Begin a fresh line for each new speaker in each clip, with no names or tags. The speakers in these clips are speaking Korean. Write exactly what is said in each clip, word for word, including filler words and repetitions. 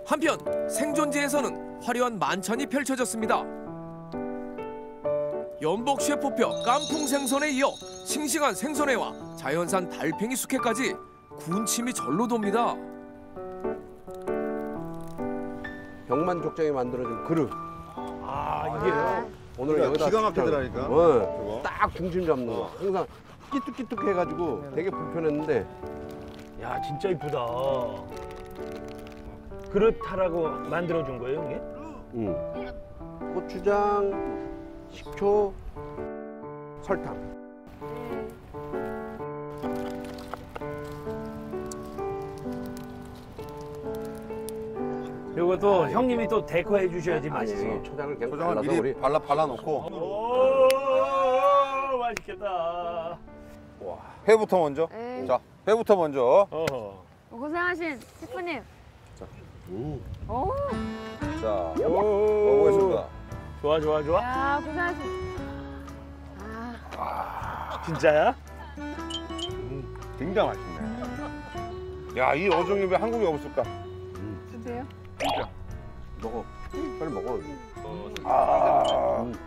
한편 생존지에서는 화려한 만찬이 펼쳐졌습니다. 연복 셰프표 깐풍 생선에 이어 싱싱한 생선회와 자연산 달팽이 숙회까지 군침이 절로 돕니다.
병만족장이 만들어진 그릇.
아 이게
오늘
그러니까
여기다
기가 막히게
진짜,
들어가니까.
어, 딱 중심 잡는 거. 항상 끼뚝끼뚝 해가지고 되게 불편했는데
야 진짜 이쁘다. 그릇 하라고 만들어준 거예요, 형님?
음. 고추장, 식초, 설탕.
이것도 형님이 또 데코해 주셔야지 맛있어.
아니, 초장을 그냥
고장을
발라서
미리
우리
발라 발라놓고
오 맛있겠다.
회부터 먼저.
에이.
자, 회부터 먼저.
어허.
고생하신 셰프님.
음.
오.
자, 먹어보겠습니다.
좋아 좋아 좋아.
야 고생하신. 아.
진짜야?
굉장히 맛있네. 야, 이 어종이 왜 한국에 없을까?
드세요.
먹어. 빨리 먹어.
아,
음.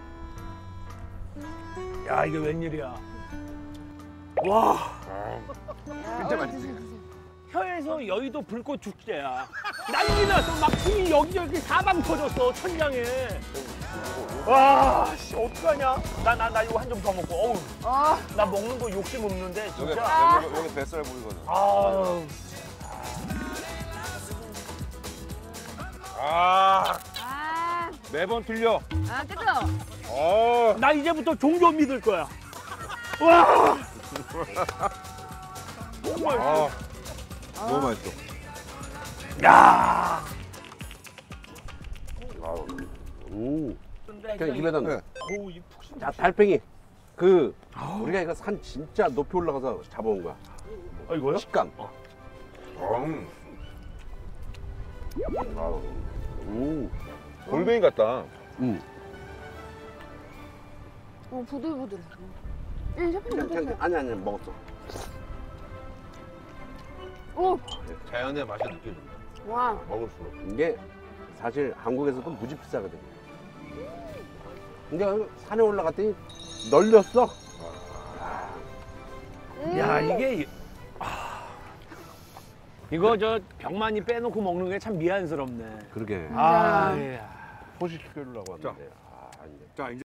야 이게 웬일이야. 와
진짜 맛있지.
혀에서 여의도 불꽃 축제야. 난리 났어. 막 팀이 여기저기 사방 터졌어 천장에. 와 씨, 어떡하냐? 나 나 나 이거 한 점 더 먹고. 어우
아.
나 먹는 거 욕심 없는데
여기,
진짜.
여기, 여기 뱃살 보이거든.
아
아,
아.
매번 틀려.
아 그죠?
어,
나 이제부터 종교 믿을 거야. 와. 정말.
아, 너무 맛있어.
야.
음. 그냥 입에다 넣어.
네.
어우 이 푹신.
자, 달팽이. 그 우리가 이거 산 진짜 높이 올라가서 잡아온 거야.
아 이거요?
식감.
음,
음.
골뱅이 같다.
음.
어 부들부들. 응 셰프님
그냥, 그냥,
드세요.
아니 아니 먹었어.
오.
자연의 맛이 느껴진다.
와.
먹을수록.
이게 사실 한국에서도 무지 비싸거든. 근데 산에 올라갔더니 널렸어.
야 이게 아, 이거 저 병만이 빼놓고 먹는 게 참 미안스럽네.
그러게.
아, 예.
포식시키려고 하는데. 아, 안 돼.
자, 이제.